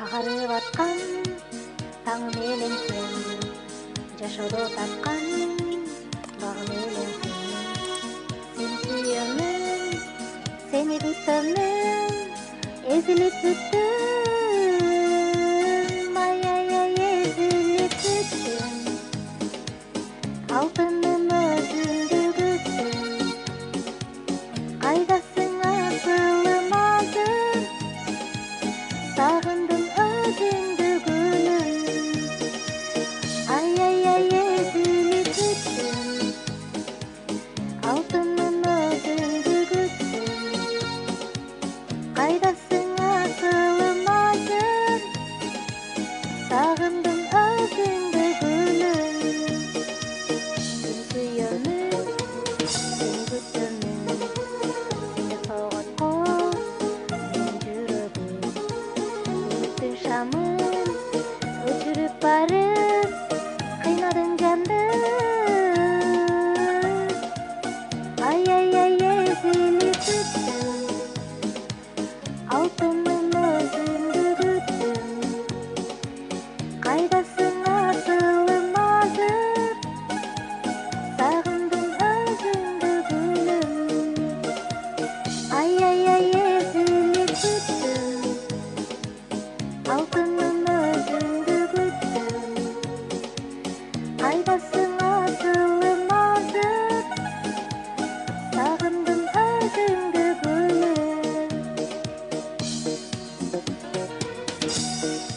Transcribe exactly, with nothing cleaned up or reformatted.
Агарып аткан таң менен сен, жашоодо тапкан баг менен сен. Сен сүйөмүн, сени күтөмүн, эзилип бүттүм, ай-ай-ай эзилип бүттүм. Алтыным өзүңдү күттүм, кайдасың асылым азыр, сагындым өзүңдү гүлүм, ай-ай-ай эзилип бүттүм. Алтыным өзүңдү күттүм, кайдасың асылым азыр, сагындым өзүңдү гүлүм. Сен сүйөмүн, сени күтөмүн, сенде соготкон менин жүрөгүм. Үмүттүн шамын өчүрүп барып, кыйнадың жанды, ай-ай-ай эзилип бүттүм. Алтыным өзүңдү күттүм, кайдасың асылым азыр, сагындым өзүңдү гүлүм, ай-ай-ай эзилип бүттүм. Алтыным өзүңдү күттүм, кайдасың асылым азыр, сагындым өзүңдү гүлүм.